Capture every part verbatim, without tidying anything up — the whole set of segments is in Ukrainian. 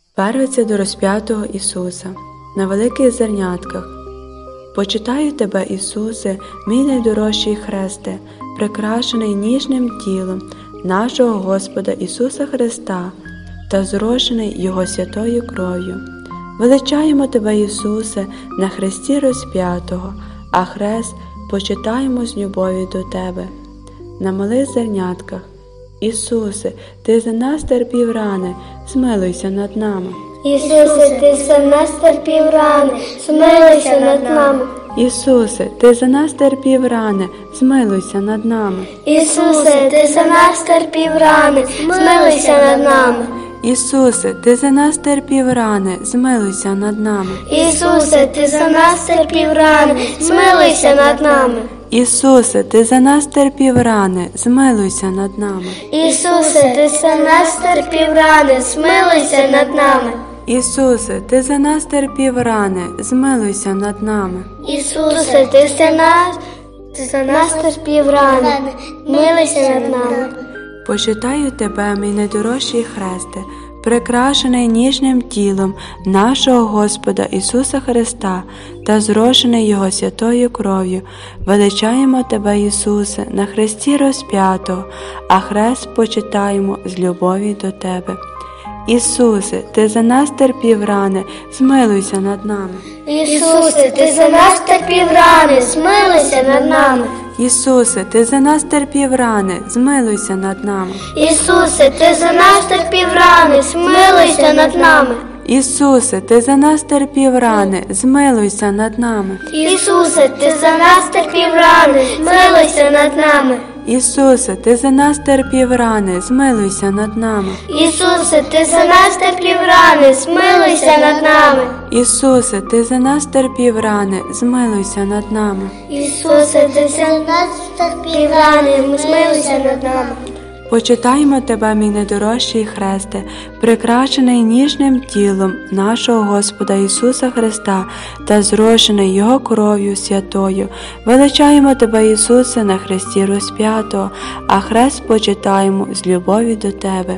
Первиця до розп'ятого Ісуса на великих зернятках. Почитаю Тебе, Ісусе, мій найдорожчий хресте, прикрашений ніжним тілом нашого Господа Ісуса Христа та зрошений Його святою кров'ю. Величаємо Тебе, Ісусе, на хресті розп'ятого, а хрест почитаємо з любові до Тебе. На малих зернятках. Ісусе, Ти за нас терпів рани, змилуйся над нами. Ісусе, Ти за нас терпів рани, змилуйся над нами. Ісусе, Ти за нас терпів рани, змилуйся над нами. Ісусе, Ти за нас терпів рани, змилуйся над нами. Ісусе, Ти за нас терпів рани, змилуйся над нами. Ісусе, Ти за нас терпів рани, змилуйся над нами. Ісусе, Ти за нас терпів рани, змилуйся над нами. Ісусе, Ти за нас терпів рани, змилуйся над нами. Ісусе, Ти за нас терпів рани, змилуйся над нами. Ісусе, Ти за нас, ти за нас терпів рани, змилуйся над нами. Почитаю Тебе, мій найдорожчий хресте, прикрашений ніжним тілом нашого Господа Ісуса Христа та зрошений Його святою кров'ю. Величаємо Тебе, Ісусе, на хресті розп'ятого, а хрест почитаємо з любові до Тебе. Ісусе, Ти за нас терпів рани, змилуйся над нами. Ісусе, Ти за нас терпів рани, змилуйся над нами. Ісусе, Ти за нас терпів рани, змилуйся над нами. Ісусе, Ти за нас терпів рани, змилуйся над нами. Ісусе, Ти за нас терпів рани, змилуйся над нами. Ісусе, Ти за нас терпів рани, змилуйся над нами. Ісусе, Ти за нас терпів рани, змилуйся над нами. Ісусе, Ти за нас терпів рани, змилуйся над нами. Ісусе, Ти за нас терпів рани, змилуйся над нами. Ісусе, Ти за нас терпів рани, змилуйся над нами. Почитаємо Тебе, мій найдорожчий хресте, прикрашений ніжним тілом нашого Господа Ісуса Христа та зрошений Його кров'ю святою. Величаємо Тебе, Ісусе, на хресті розп'ятого, а хрест почитаємо з любові до Тебе.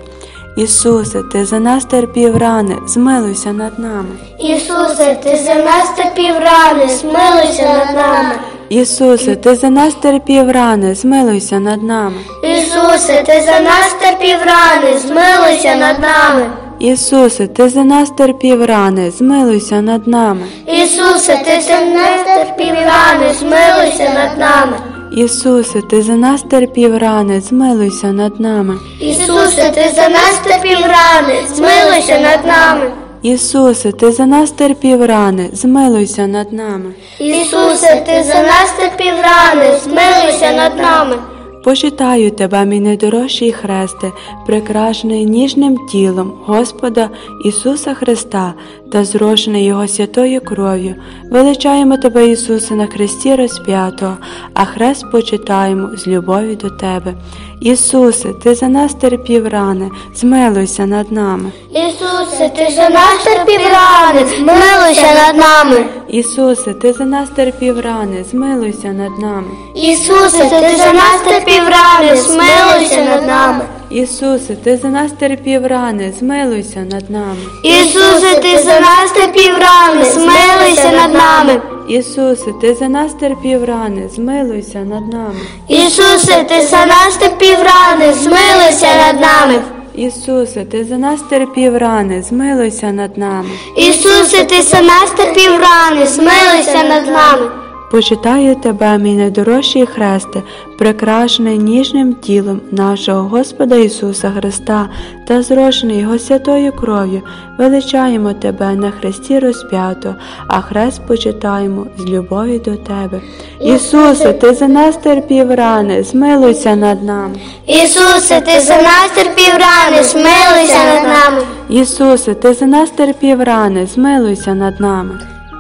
Ісусе, Ти за нас терпів рани, змилуйся над нами. Ісусе, Ти за нас терпів рани, змилуйся над нами. Ісусе, Ти за нас терпів рани, змилуйся над нами. Ісусе, Ти за нас терпів рани, змилуйся над нами. Ісусе, Ти за нас терпів рани, змилуйся над нами. Ісусе, Ти за нас терпів рани, змилуйся над нами. Ісусе, Ти за нас терпів рани, змилуйся над нами. Ісусе, Ти за нас терпів рани, змилуйся над нами. Ісусе, Ти за нас терпів рани, змилуйся над нами. Ісусе, Ти за нас терпів рани, змилуйся над нами. Почитаю Тебе, мій найдорожчий хресте, прикрашений ніжним тілом Господа Ісуса Христа та зрошений Його святою кров'ю. Величаємо Тебе, Ісусе, на хресті розп'ятого, а хрест почитаємо з любові до Тебе. Ісусе, Ти за нас терпів рани, змилуйся над нами. Ісусе, Ти за нас терпів рани, змилуйся над нами. Ісусе, Ти за нас терпів рани, змилуйся над нами. Ісусе, Ти за нас терпів рани, змилуйся над нами. Ісусе, Ти за нас терпів рани, змилуйся над нами. Ісусе, Ти за нас терпів рани, змилуйся над нами. Ісусе, Ти за нас терпів рани, змилуйся над нами. Ісусе, Ти за нас терпів рани, змилуйся над нами. Ісусе, Ти за нас терпів рани, змилуйся над нами. Ісусе, Ти за нас терпів рани, змилуйся над нами. Почитаю Тебе, мій найдорожчий хресте, прикрашений ніжним тілом нашого Господа Ісуса Христа та зрошений Його святою кров'ю. Величаємо Тебе на хресті розп'ятого, а хрест почитаємо з любові до Тебе. Ісусе, Ти за нас терпів рани, змилуйся над нами. Ісусе, Ти за нас терпів рани, змилуйся над нами. Ісусе, Ти за нас терпів рани, змилуйся над нами.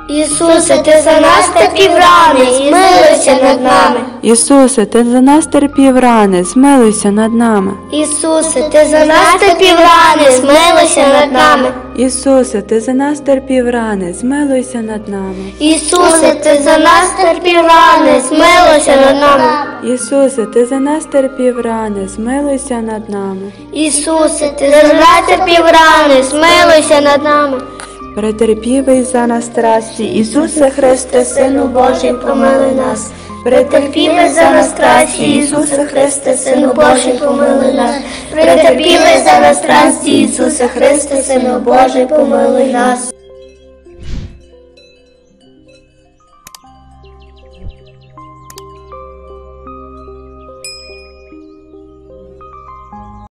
Ісусе, Ти за нас терпів рани, змилуйся над нами. Ісусе, Ти за нас терпів рани, змилуйся над нами. Ісусе, Ти за нас терпів рани, змилуйся над нами. Ісусе, Ти за нас терпів рани, змилуйся над нами. Ісусе, Ти за нас терпів рани, змилуйся над нами. Ісусе, Ти за нас терпів рани, змилуйся над нами. Ісусе, Ти за нас терпів рани, змилуйся над нами. Претерпівий за нас страсті, Ісусе Христе, Сину Божий, помилуй нас. Претерпівий за нас страсті, Ісусе Христе, Сину Божий, помилуй нас. Претерпівий за нас страсті, Ісусе Христе, Сину Божий, помилуй нас.